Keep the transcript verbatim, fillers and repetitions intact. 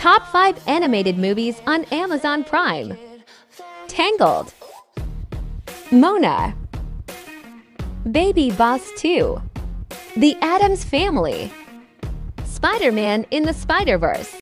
Top five animated movies on Amazon Prime. Tangled, Mona, Baby Boss two, The Addams Family, Spider-Man in the Spider-Verse.